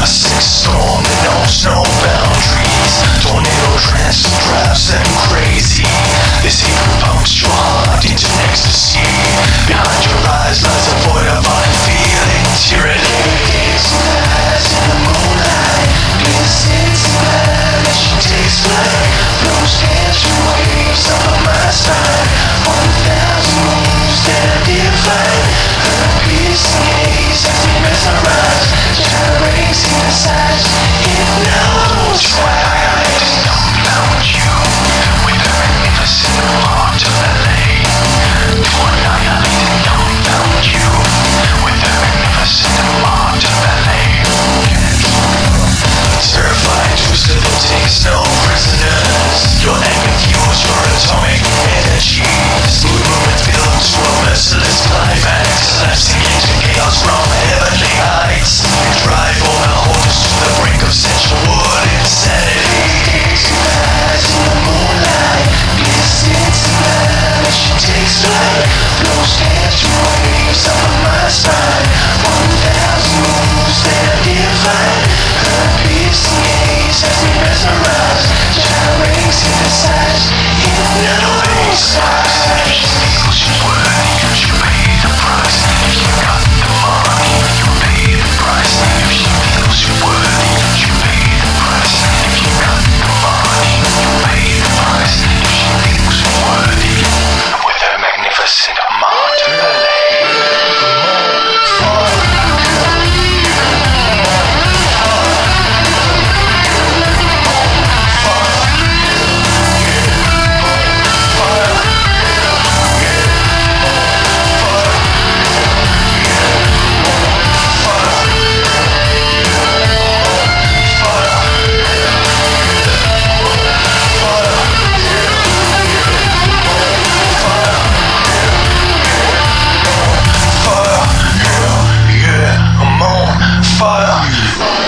A sick storm that knows no boundaries. Tornado trance drives them crazy. This heat pumps your heart into ecstasy. Behind your eyes lies a void of unfeeling tyranny. Lies in the moonlight, glistens in blood as she takes flight. Blows dancing waves over my spine. 1,000 moons that are divine. Her piercing gaze has me mesmerized. Gyrating synthesized, hypnosis. I dumbfound you with the magnificent art of LA. To annihilate and dumbfound you with the magnificent art of LA. Terrified twister that takes no prisoners. Your anger fuels your atomic energy. Smooth movement builds to a merciless climax, collapsing into chaos from heavenly heights. Drive all the hordes to the brink of sensual insanity. Lies in the moonlight, glistens in blood as she takes flight. Blows dancing waves over my spine. 1,000 moves that are divine. Her piercing gaze has me mesmerized. Gyrating synthesized, hypnosis. If she feels she's worthy, she pay the price. If you got the money, you pay the price. If she feels she's worthy, she pay the price. If you got the money, you pay the price. If she feels she's worthy, with her magnificent amount of LA. Fire.